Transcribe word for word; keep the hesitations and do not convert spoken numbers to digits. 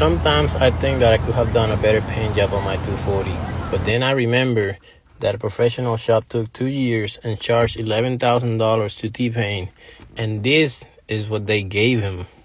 sometimes I think that I could have done a better paint job on my two forty, but then I remember that a professional shop took two years and charged eleven thousand dollars to T-Pain, and this is what they gave him.